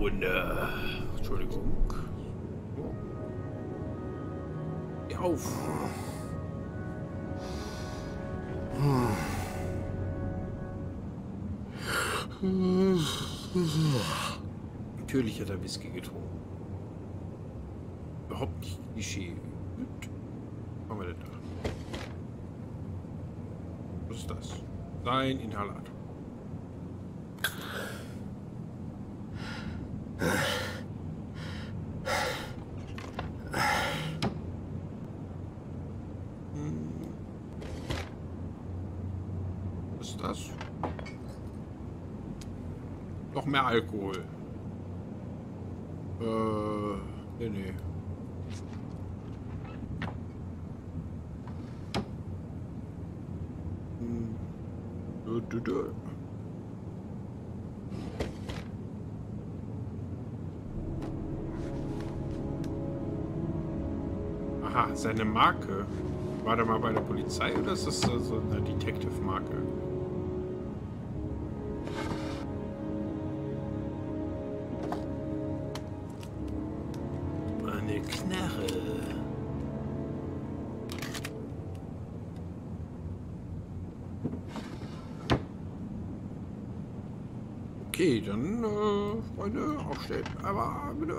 Runde. Entschuldigung. Geh auf. Natürlich hat er Whisky getrunken. Überhaupt nicht Klischee. Gut. Was haben wir denn da? Was ist das? Sein Inhalator. Was ist das? Noch mehr Alkohol. Nee. Aha, seine Marke. War der mal bei der Polizei oder ist das so eine Detective-Marke? Eine Knarre. Okay, dann, Freunde, aufstellen. Aber bitte.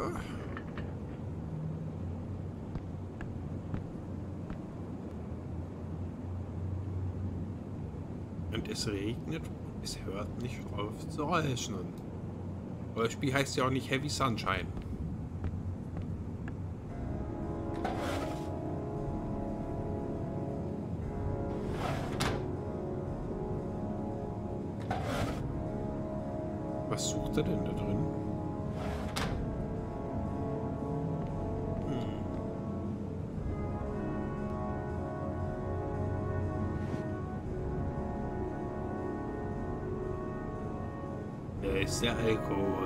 Und es regnet, es hört nicht auf zu regnen. Aber das Spiel heißt ja auch nicht Heavy Sunshine. Was sucht er denn da drin? Da ist der Alkohol.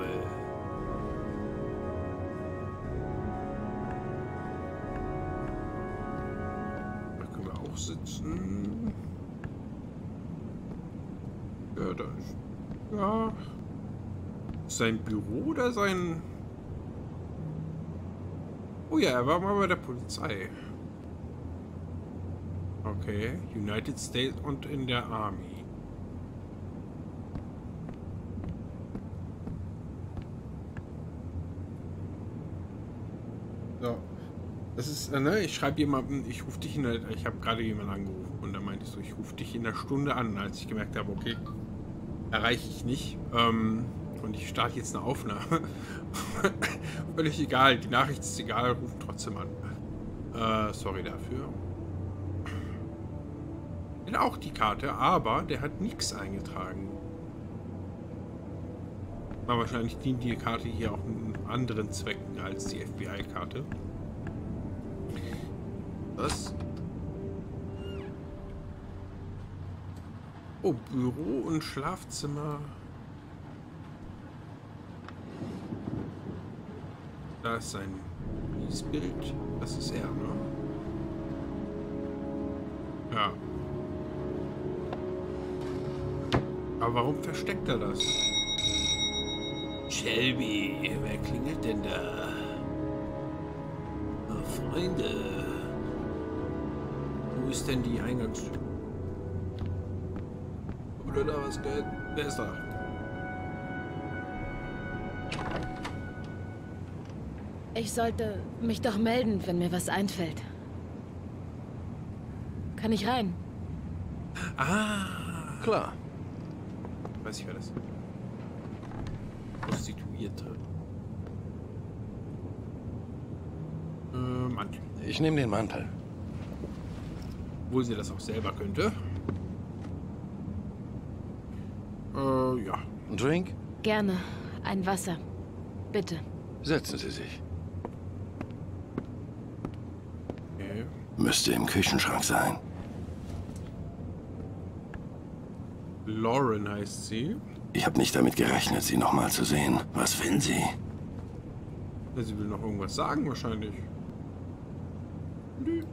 Da können wir auch sitzen. Ja, da ist. Ja. Sein Büro oder sein... Oh ja, er war mal bei der Polizei. Okay, United States und in der Army. So. Das ist, ne, ich schreibe jemanden, ich rufe dich in der... Ich habe gerade jemanden angerufen und da meinte ich so, ich rufe dich in der Stunde an, als ich gemerkt habe, okay, erreiche ich nicht. Und ich starte jetzt eine Aufnahme. Völlig egal, die Nachricht ist egal, rufen trotzdem an. Sorry dafür. Er hat auch die Karte, aber der hat nichts eingetragen. Aber wahrscheinlich dient die Karte hier auch anderen Zwecken als die FBI-Karte. Was? Oh, Büro und Schlafzimmer. Da ist sein Bild. Das ist er, ne? Ja. Aber warum versteckt er das? Shelby, wer klingelt denn da? Oh, Freunde. Wo ist denn die Eingangstür? Oder da was gehört? Wer ist da? Ich sollte mich doch melden, wenn mir was einfällt. Kann ich rein? Ah, Klar. weiß ich, wer das ist. Prostituierte. Mantel. Ich nehme den Mantel. Obwohl sie das auch selber könnte. Ja. Ein Drink? Gerne. Ein Wasser. Bitte. Setzen Sie sich. Okay. Müsste im Küchenschrank sein. Lauren heißt sie. Ich habe nicht damit gerechnet, Sie noch mal zu sehen. Was will sie? Ja, sie will noch irgendwas sagen wahrscheinlich. Nö.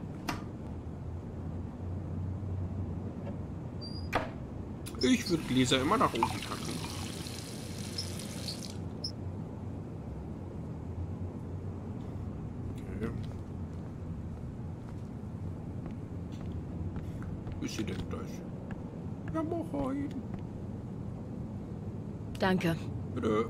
Ich würde Gläser immer nach oben packen. Ja, moin. Danke. Bitte.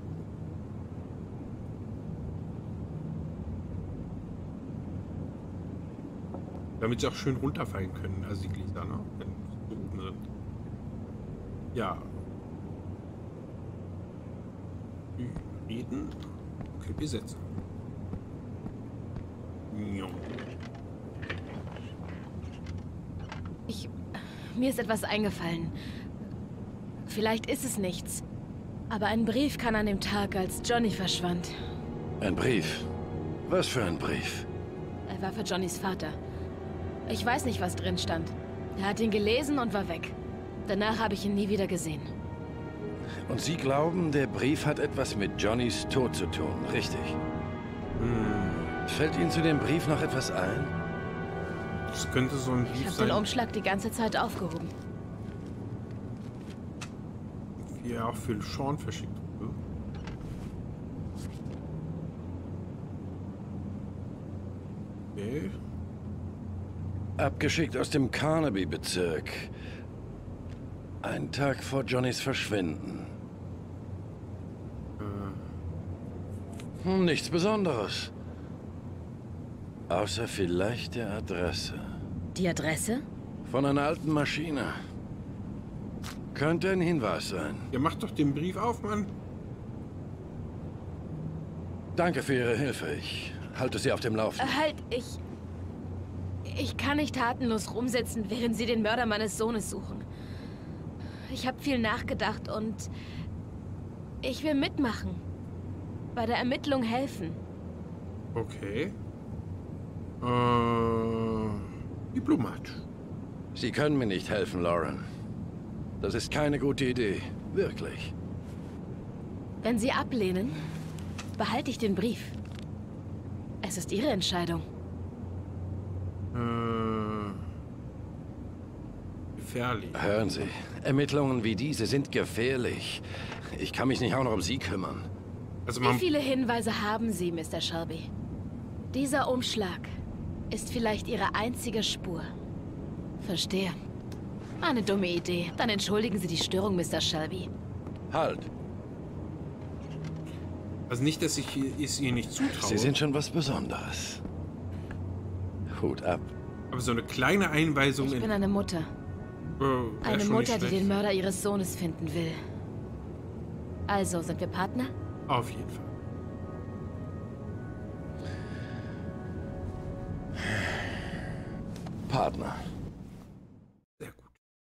Damit sie auch schön runterfallen können, also die Gläser, ne? Wenn sie oben sind. Ja. Reden. Okay, wir setzen. Jo. Mir ist etwas eingefallen. Vielleicht ist es nichts. Aber ein Brief kann an dem Tag, als Johnny verschwand. Ein Brief? Was für ein Brief? Er war für Johnnys Vater. Ich weiß nicht, was drin stand. Er hat ihn gelesen und war weg. Danach habe ich ihn nie wieder gesehen. Und Sie glauben, der Brief hat etwas mit Johnnys Tod zu tun, richtig? Fällt Ihnen zu dem Brief noch etwas ein? Das könnte so ein Ich Brief habe sein, den Umschlag die ganze Zeit aufgehoben. wie er auch für Sean verschickt wurde. Okay. Abgeschickt aus dem Carnaby-Bezirk. Ein Tag vor Johnnys Verschwinden. Nichts Besonderes. Außer vielleicht der Adresse. Die Adresse? Von einer alten Maschine. Könnte ein Hinweis sein. Ja, mach doch den Brief auf, Mann. Danke für Ihre Hilfe. Ich halte Sie auf dem Laufenden. Halt, ich kann nicht tatenlos rumsitzen, während Sie den Mörder meines Sohnes suchen. Ich habe viel nachgedacht und ich will mitmachen. Bei der Ermittlung helfen. Okay. Diplomatisch. Sie können mir nicht helfen, Lauren. Das ist keine gute Idee. Wirklich. Wenn Sie ablehnen, behalte ich den Brief. Es ist Ihre Entscheidung. Gefährlich. Hören Sie, Ermittlungen wie diese sind gefährlich. Ich kann mich nicht auch noch um Sie kümmern. Also Wie viele Hinweise haben Sie, Mr. Shelby? Dieser Umschlag ist vielleicht Ihre einzige Spur. Verstehe. Eine dumme Idee. Dann entschuldigen Sie die Störung, Mr. Shelby. Halt. Also nicht, dass ich es ihr nicht zutraue. Sie sind schon was Besonderes. Hut ab. Aber so eine kleine Einweisung Ich bin eine Mutter. wär Eine schon Mutter, nicht die schlecht. den Mörder ihres Sohnes finden will. Also, sind wir Partner? Auf jeden Fall. Partner. Sehr gut.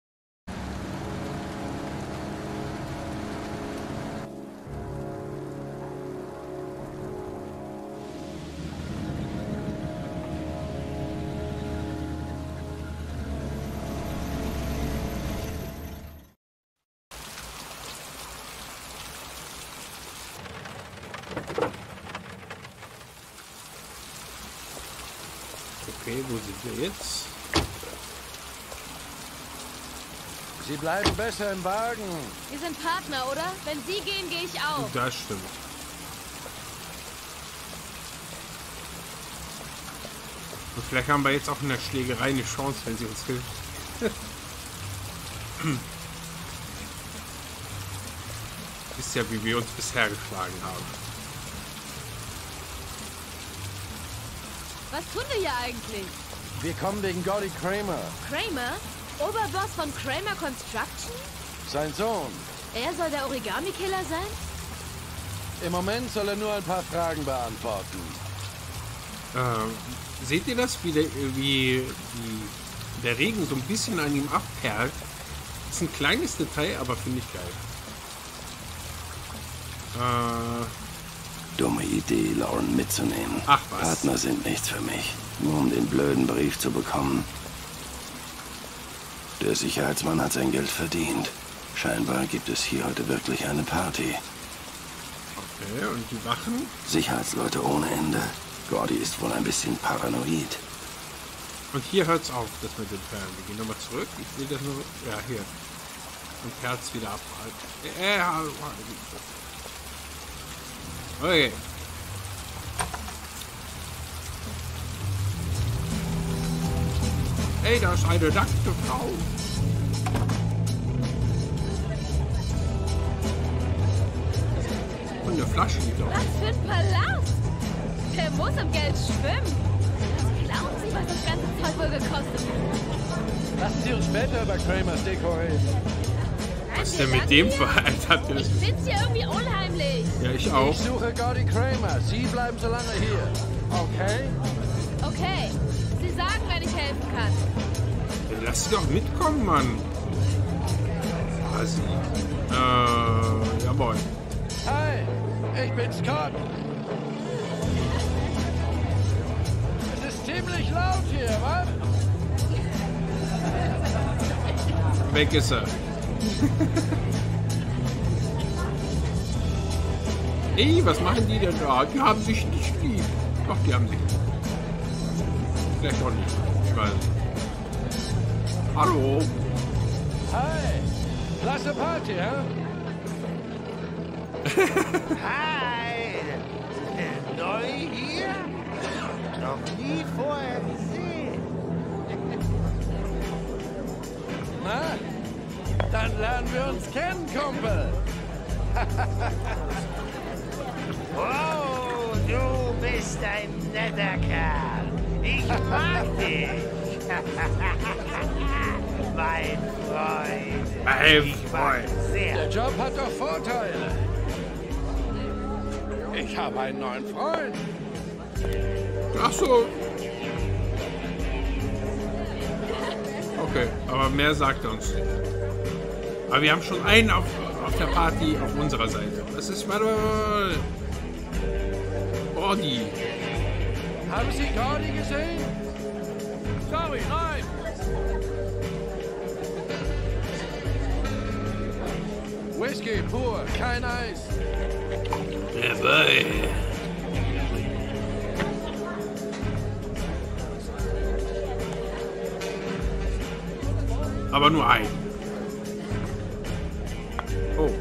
Okay, wo sind wir jetzt? Sie bleiben besser im Wagen. Wir sind Partner, oder? Wenn Sie gehen, gehe ich auch. Das stimmt. Und vielleicht haben wir jetzt auch in der Schlägerei eine Chance, wenn sie uns hilft. Wisst ja, wie wir uns bisher geschlagen haben. Was tun wir hier eigentlich? Wir kommen wegen Gordy Kramer. Kramer? Oberboss von Kramer Construction? Sein Sohn. Er soll der Origami-Killer sein? Im Moment soll er nur ein paar Fragen beantworten. Seht ihr das, wie der Regen so ein bisschen an ihm abperlt? Das ist ein kleines Detail, aber finde ich geil. Dumme Idee, Lauren mitzunehmen. Ach was. Partner sind nichts für mich. Nur um den blöden Brief zu bekommen. Der Sicherheitsmann hat sein Geld verdient. Scheinbar gibt es hier heute wirklich eine Party. Okay, und die Wachen? Sicherheitsleute ohne Ende. Gordy ist wohl ein bisschen paranoid. Und hier hört's auf, das mit den Perlen. Wir gehen nochmal zurück. Ich will das nur... Ja, hier. Und Perz wieder abhalten. Okay. Hey, da ist eine nackte Frau. Flasche liegt auch. Was für ein Palast! Der muss im Geld schwimmen. Glauben Sie, was das ganze Zeug wohl gekostet hat? Lassen Sie uns später über Kramers Deko reden. Was ist denn mit dem für Alter? Ich find's hier irgendwie unheimlich. Ja, ich auch. Ich suche Gordy Kramer. Sie bleiben so lange hier. Okay? Okay, Sie sagen, wenn ich helfen kann. Ja, lass sie doch mitkommen, Mann. Also, jawohl. Hi, ich bin Scott. Es ist ziemlich laut hier, was? Weg ist er. Ey, was machen die denn da? Die haben sich nicht lieb. Doch, die haben sich. Vielleicht auch nicht. Ich weiß nicht. Hallo. Hi, klasse Party, hä? Hi! Neu hier? Noch nie vorher gesehen. Na, dann lernen wir uns kennen, Kumpel. Wow, du bist ein netter Kerl. Ich mag dich. Mein Freund. Mein Ich mag Freund. sehr. Der Job hat doch Vorteile. Ich habe einen neuen Freund. Ach so. Okay, aber mehr sagt er uns nicht. Aber wir haben schon einen auf der Party auf unserer Seite. Das ist mal Gordy. Haben Sie Gordy gesehen? Sorry, nein. Whisky pur, kein Eis. Jawohl. Aber nur ein. Oh.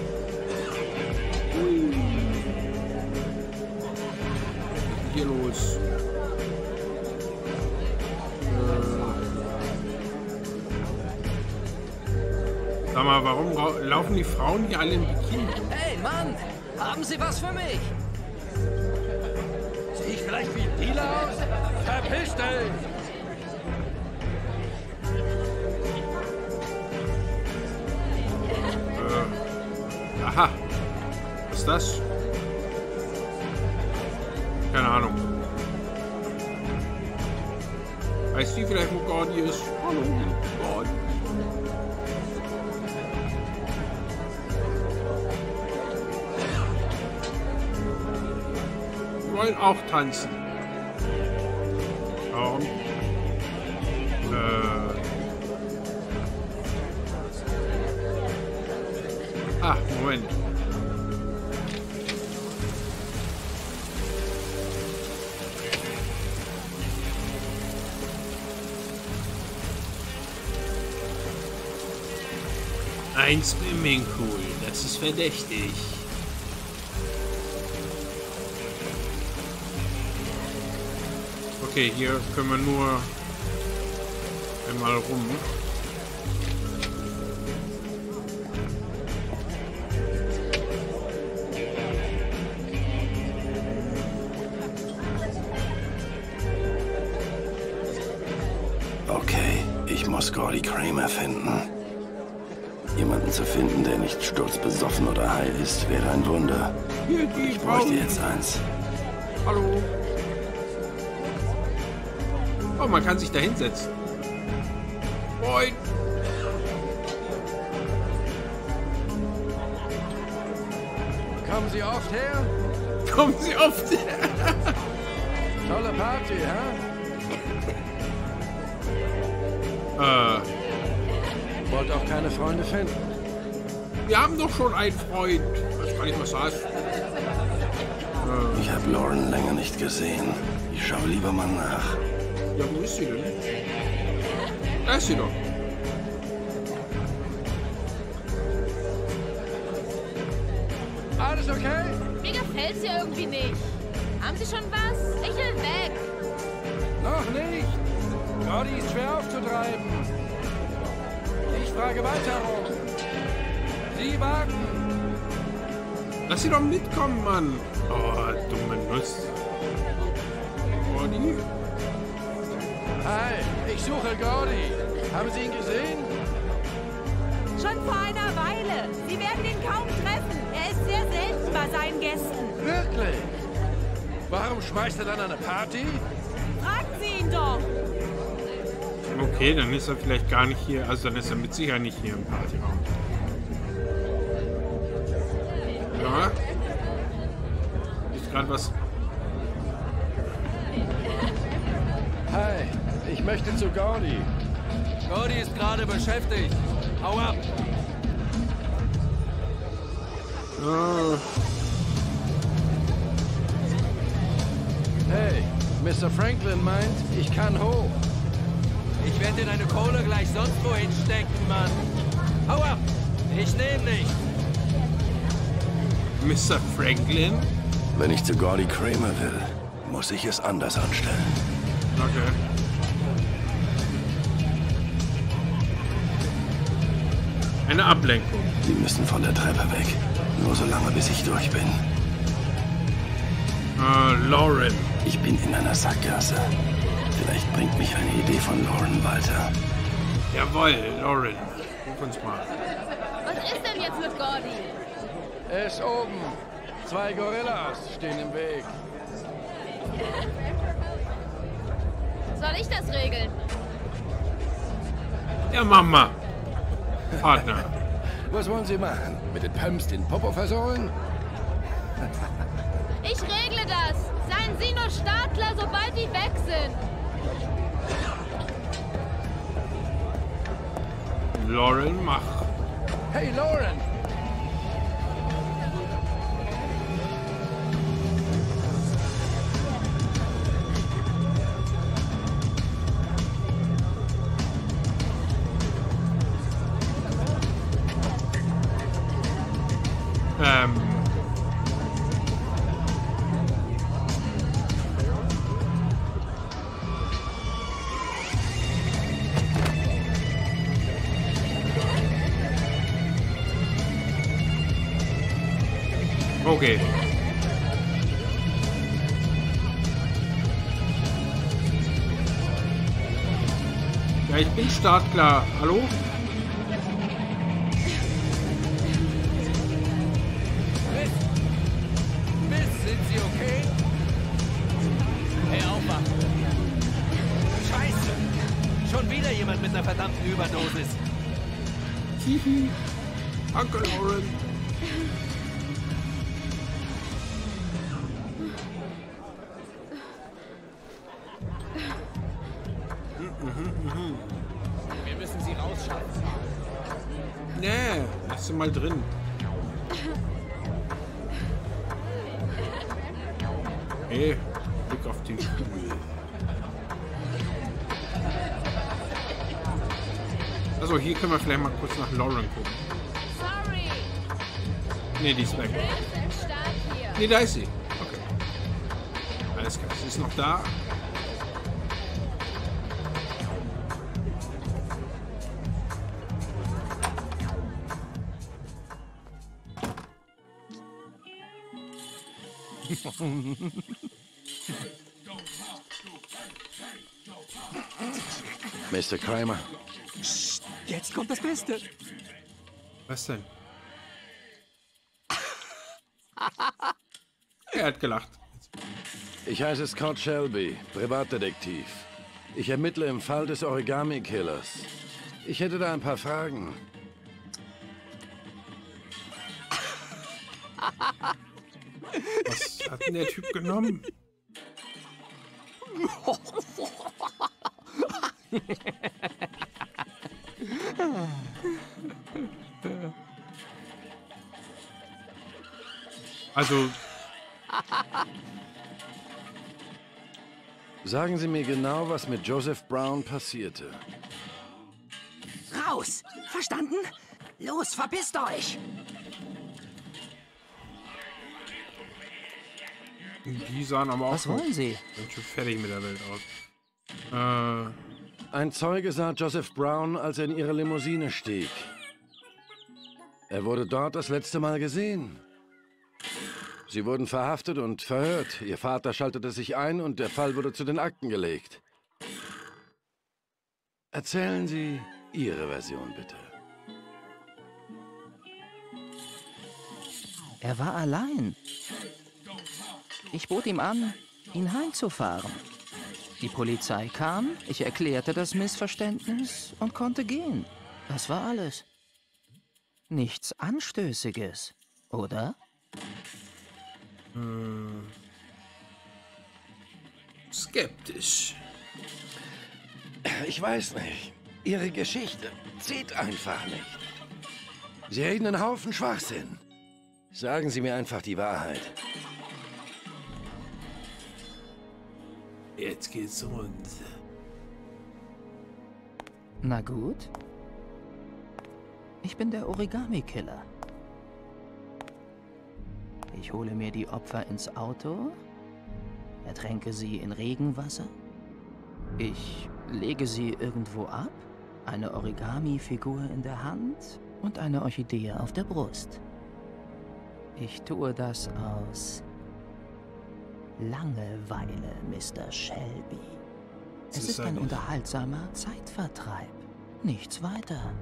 Hier los. Sag mal, warum laufen die Frauen hier alle im Bikini rum? Hey Mann, haben Sie was für mich? Sehe ich vielleicht wie ein Dealer aus? Verpiss dich! Aha. Was ist das? Keine Ahnung. Weißt du vielleicht, wo Gordy ist? Hallo, Gordy. Wir wollen auch tanzen. Warum? Ah, Moment. Ein Swimmingpool, das ist verdächtig. Okay, hier können wir nur einmal rum. Okay, ich muss Gordy Kramer finden. Jemanden zu finden, der nicht sturzbesoffen oder high ist, wäre ein Wunder. Hier, die Ich bräuchte Frauen. jetzt eins. Hallo. Oh, man kann sich da hinsetzen. Moin. Kommen Sie oft her? Kommen Sie oft. Tolle Party, hä? Wollt auch keine Freunde finden. Wir haben doch schon einen Freund. Weiß gar nicht, was das heißt. Ich habe Lauren länger nicht gesehen. Ich schaue lieber mal nach. Ja, wo ist sie denn? Da ist sie doch. Alles okay? Mir gefällt's hier irgendwie nicht. Haben Sie schon was? Ich will weg. Noch nicht. Gordy ist schwer aufzutreiben. Ich frage weiter rum. Sie warten. Lass sie doch mitkommen, Mann. Oh, dumme Nuss. Gordy? Hi, ich suche Gordy. Haben Sie ihn gesehen? Schon vor einer Weile. Sie werden ihn kaum treffen. Er ist sehr selten bei seinen Gästen. Wirklich? Warum schmeißt er dann eine Party? Fragen Sie ihn doch. Okay, dann ist er vielleicht gar nicht hier. Also dann ist er mit Sicherheit nicht hier im Partyraum. Ja. Ist gerade was. Hi, ich möchte zu Gordy. Gordy ist gerade beschäftigt. Hau ab! Oh. Hey, Mr. Franklin meint, ich kann hoch. Ich werde dir deine Kohle gleich sonst wohin stecken, Mann. Hau ab! Ich nehm nicht. Mr. Franklin? Wenn ich zu Gordy Kramer will, muss ich es anders anstellen. Okay. Eine Ablenkung. Sie müssen von der Treppe weg. Nur so lange, bis ich durch bin. Lauren. Ich bin in einer Sackgasse. Vielleicht bringt mich eine Idee von Lauren weiter. Jawohl, Lauren. Ruf uns mal. Was ist denn jetzt mit Gordy? Er ist oben. 2 Gorillas stehen im Weg. Soll ich das regeln? Ja, Mama. Partner. Was wollen Sie machen? Mit den Pumps den Popo versohlen? Ich regle das. Seien Sie nur Startler, sobald die weg sind. Lauren, mach. Hey, Lauren! Okay. Ja, ich bin startklar. Hallo? Miss, sind Sie okay? Hey, aufwachen. Scheiße! Schon wieder jemand mit einer verdammten Überdosis. Hihi. Danke, Lauren. Wir müssen Sie rausschaffen. Nee, lass sie mal drin. Hey, Blick auf den Stuhl. Also hier können wir vielleicht mal kurz nach Lauren gucken. Sorry. Nee, die ist weg. Wir sind stark hier. Nee, da ist sie. Okay. Alles klar, sie ist noch da. Mr. Kramer. Jetzt kommt das Beste. Was denn? Er hat gelacht. Ich heiße Scott Shelby, Privatdetektiv. Ich ermittle im Fall des Origami-Killers. Ich hätte da ein paar Fragen. Was hat denn der Typ genommen? Also, Sagen Sie mir genau, was mit Joseph Brown passierte. Raus! Verstanden? Los, verpisst euch! die sahen aber auch Was wollen Sie? Sind schon fertig mit der Welt aus. Ein Zeuge sah Joseph Brown, als er in ihre Limousine stieg. Er wurde dort das letzte Mal gesehen. Sie wurden verhaftet und verhört. Ihr Vater schaltete sich ein und der Fall wurde zu den Akten gelegt. Erzählen Sie Ihre Version, bitte. Er war allein. Ich bot ihm an, ihn heimzufahren. Die Polizei kam, ich erklärte das Missverständnis und konnte gehen. Das war alles. Nichts Anstößiges, oder? Skeptisch. Ich weiß nicht. Ihre Geschichte zieht einfach nicht. Sie reden einen Haufen Schwachsinn. Sagen Sie mir einfach die Wahrheit. Jetzt geht's rund. Na gut. Ich bin der Origami-Killer. Ich hole mir die Opfer ins Auto, ertränke sie in Regenwasser. Ich lege sie irgendwo ab, eine Origami-Figur in der Hand und eine Orchidee auf der Brust. Ich tue das aus Langeweile, Mr. Shelby. Es ist ein unterhaltsamer Zeitvertreib. Nichts weiter.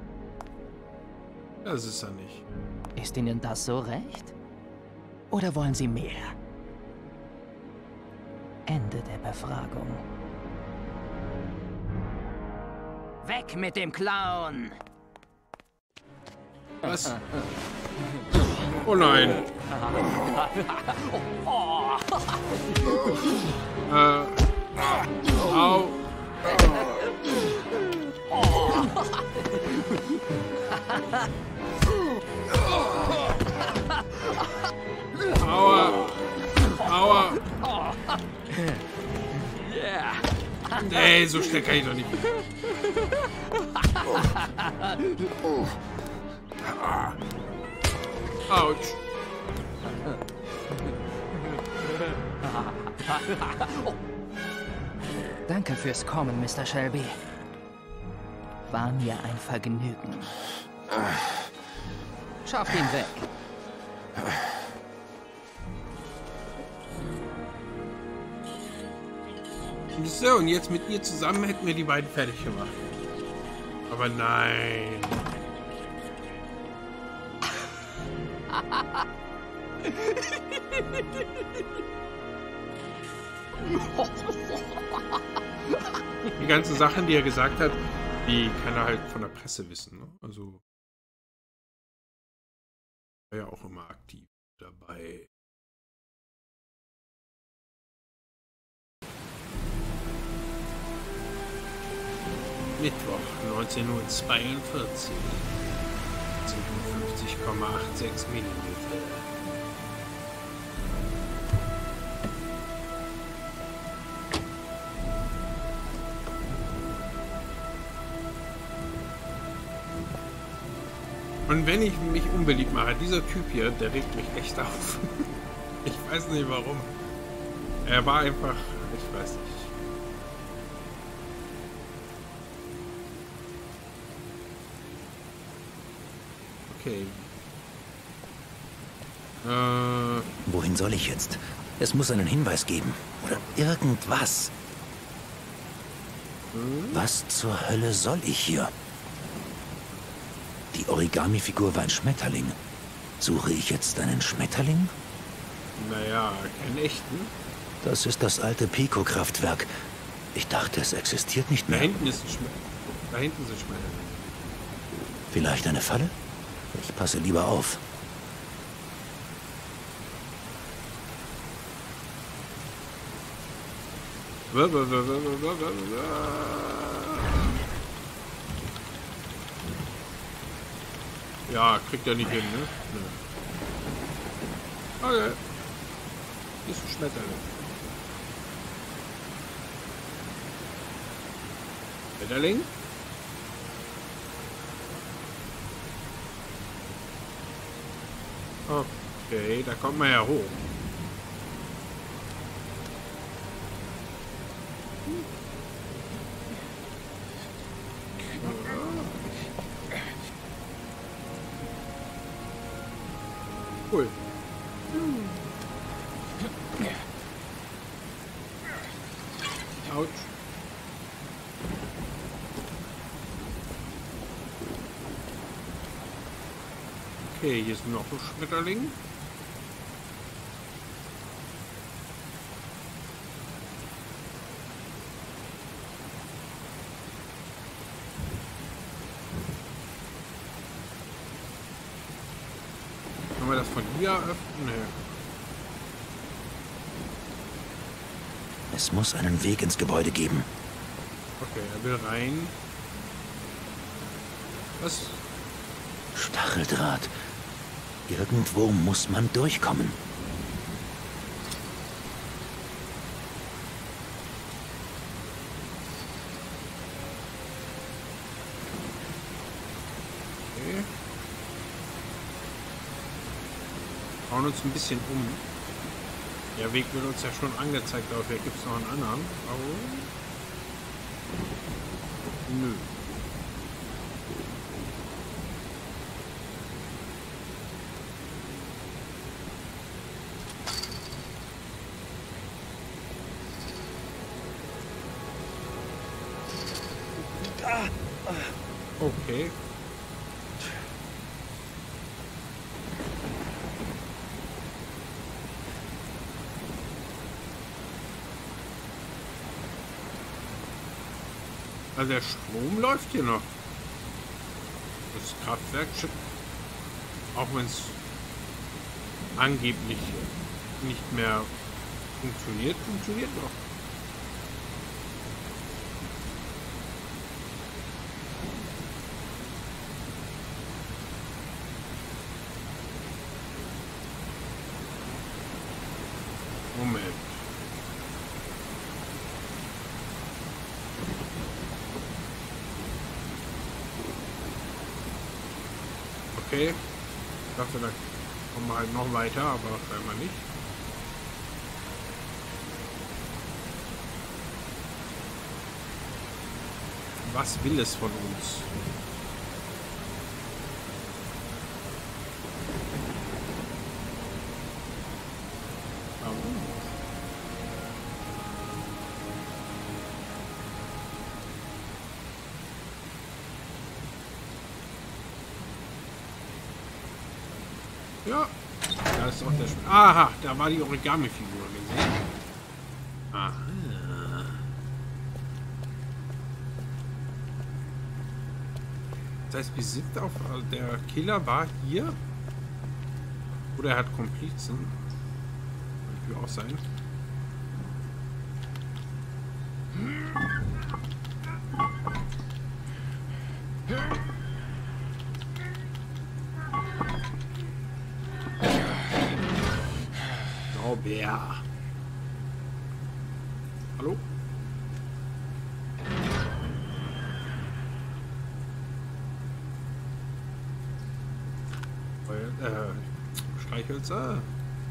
Das ist er nicht. Ist Ihnen das so recht? Oder wollen Sie mehr? Ende der Befragung. Weg mit dem Clown! Was? Oh nein. Au. Aua. Aua. Nee, so schnell kann ich doch nicht. Autsch. Danke fürs Kommen, Mr. Shelby. War mir ein Vergnügen. Schafft ihn weg. So, und jetzt mit ihr zusammen hätten wir die beiden fertig gemacht. Aber nein. Die ganzen Sachen, die er gesagt hat, die kann er halt von der Presse wissen. Ne? Also war ja auch immer aktiv dabei. Mittwoch, 19:42 Uhr. 57,86 Milliliter. Und wenn ich mich unbeliebt mache, dieser Typ hier, der regt mich echt auf. Ich weiß nicht warum. Er war einfach, ich weiß nicht. Okay. Wohin soll ich jetzt? Es muss einen Hinweis geben. Oder irgendwas. Was zur Hölle soll ich hier? Die Origami-Figur war ein Schmetterling. Suche ich jetzt einen Schmetterling? Naja, keinen echten. Das ist das alte Pico-Kraftwerk. Ich dachte, es existiert nicht mehr. Da hinten ist ein Schmetterling. Da hinten sind Schmetterlinge. Vielleicht eine Falle? Ich passe lieber auf. Ja, kriegt er nicht hin, ne? Nö. Okay. Ist ein Schmetterling. Schmetterling? Okay, da kommt man ja hoch. Cool. Autsch. Okay, hier ist noch ein Schmetterling. Können wir das von hier öffnen? Nee. Es muss einen Weg ins Gebäude geben. Okay, er will rein. Was? Stacheldraht. Irgendwo muss man durchkommen. Okay. Schauen uns ein bisschen um. Der Weg wird uns ja schon angezeigt, aber vielleicht gibt es noch einen anderen. Oh. Nö. Okay. Also der Strom läuft hier noch. Das Kraftwerk, auch wenn es angeblich nicht mehr funktioniert, funktioniert noch. Moment. Okay. Ich dachte, da kommen wir halt noch weiter, aber scheinbar nicht. Was will es von uns? Ja, da ist auch der aha, da war die Origami-Figur gesehen. Aha. Das heißt, wir sind auf... Der Killer war hier. Oder er hat Komplizen. Könnte auch sein. Bär. Hallo? Streichhölzer.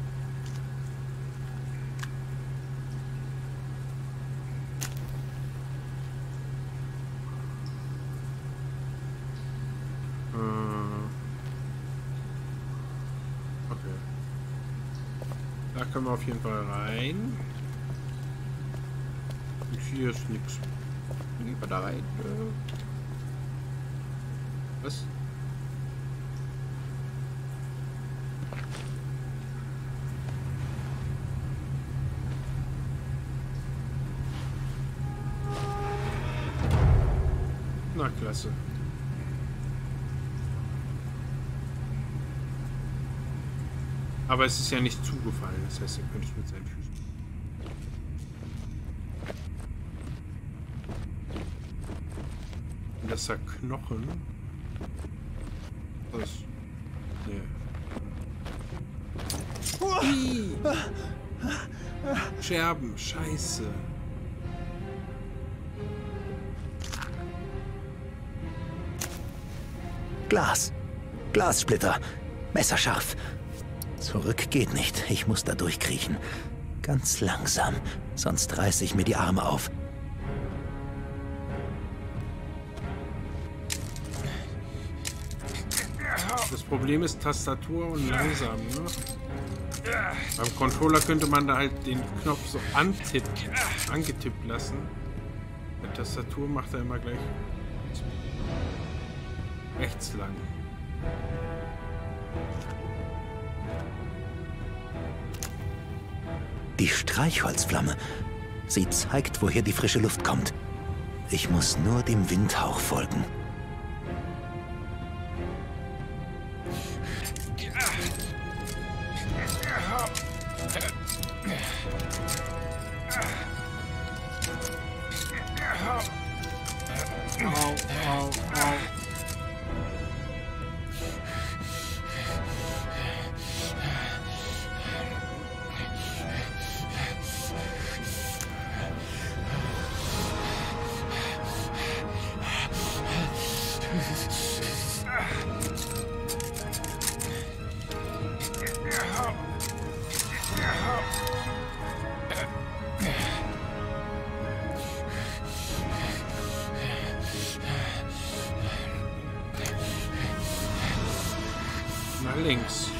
Da können wir auf jeden Fall rein. Und hier ist nichts. Lieber da rein. Was? Na, klasse. Aber es ist ja nicht zugefallen, das heißt, er könnte es mit seinen Füßen. Und das ist der Knochen. Das. Nee. Scherben, scheiße. Glas. Glassplitter. Messerscharf. Zurück geht nicht. Ich muss da durchkriechen. Ganz langsam. Sonst reiße ich mir die Arme auf. Das Problem ist Tastatur und langsam, ne? Beim Controller könnte man da halt den Knopf so angetippt lassen. Mit Tastatur macht er immer gleich rechts lang. Die Streichholzflamme. Sie zeigt, woher die frische Luft kommt. Ich muss nur dem Windhauch folgen. Nach links.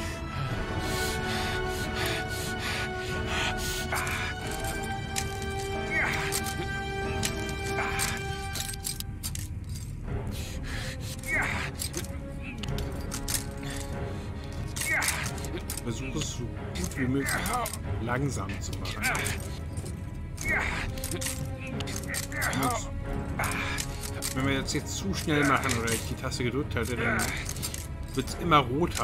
Versuche es so gut wie möglich langsam zu machen. Wenn wir jetzt zu schnell machen oder ich die Taste gedrückt hatte, dann wird es immer roter.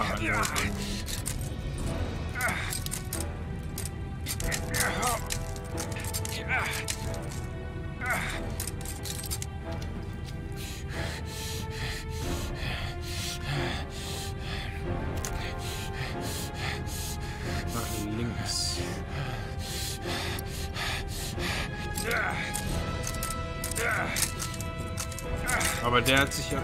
Nach links. Aber der hat sich ja...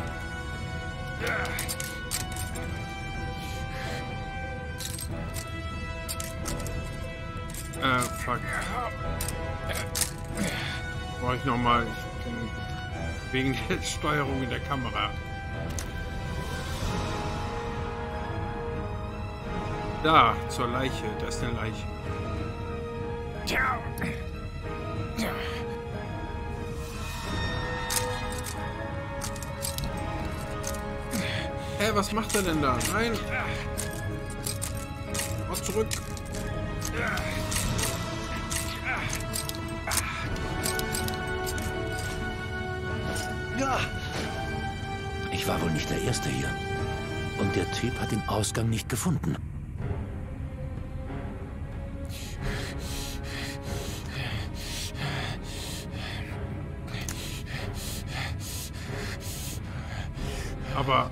Fuck. Brauche ich nochmal. Wegen der Steuerung in der Kamera. Da, zur Leiche. Da ist eine Leiche. Hä, was macht er denn da? Nein! Mach zurück! Ich war wohl nicht der Erste hier. Und der Typ hat den Ausgang nicht gefunden. Aber...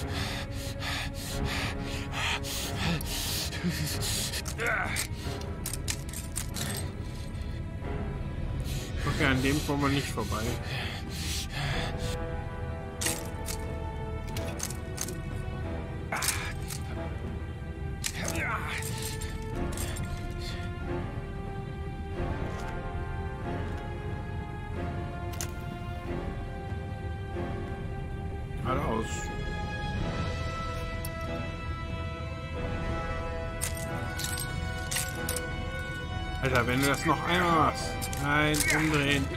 Okay, an dem kommen wir nicht vorbei. Geradeaus. Alter, wenn du das noch einmal machst. Nein, umdrehen.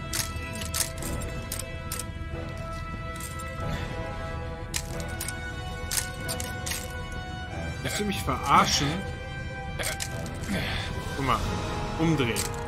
Willst du mich verarschen? Guck mal, umdrehen.